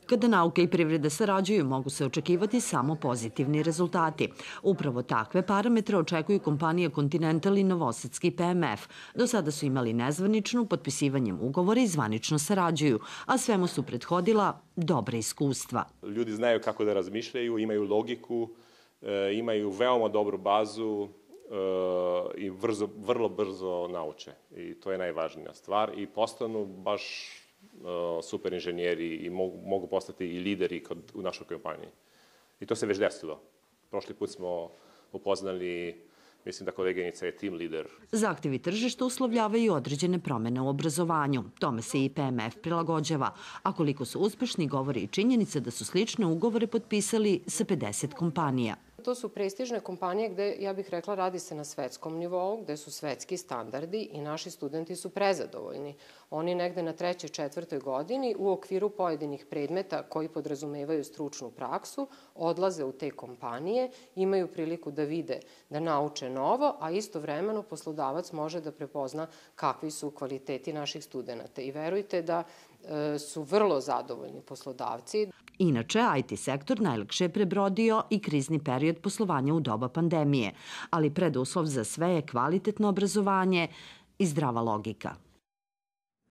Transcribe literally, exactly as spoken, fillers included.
Kada nauka i privreda sarađuju, mogu se očekivati samo pozitivni rezultati. Upravo takve parametre očekuju kompanije Continental i Novosadski P M F. Do sada su imali nezvaničnu, potpisivanjem ugovora i zvanično sarađuju, a svemu su prethodila dobra iskustva. Ljudi znaju kako da razmišljaju, imaju logiku, imaju veoma dobru bazu i vrlo brzo nauče. I to je najvažnija stvar. I postanu baš super inženjeri i mogu postati i lideri u našoj kompaniji. I to se već desilo. Prošli put smo upoznali, mislim da koleginica je team lider. Zahtevi tržišta uslovljavaju određene promene u obrazovanju. Tome se i P M F prilagođava. A koliko su uspešni, govori i činjenica da su slične ugovore potpisali sa pedeset kompanija. To su prestižne kompanije gde, ja bih rekla, radi se na svetskom nivou, gde su svetski standardi i naši studenti su prezadovoljni. Oni negde na trećoj, četvrtoj godini u okviru pojedinih predmeta koji podrazumevaju stručnu praksu odlaze u te kompanije, imaju priliku da vide, da nauče novo, a istovremeno poslodavac može da prepozna kakvi su kvaliteti naših studenta. I verujte da su vrlo zadovoljni poslodavci. Inače, I T sektor najlakše je prebrodio i krizni period poslovanja u doba pandemije, ali preduslov za sve je kvalitetno obrazovanje i zdrava logika.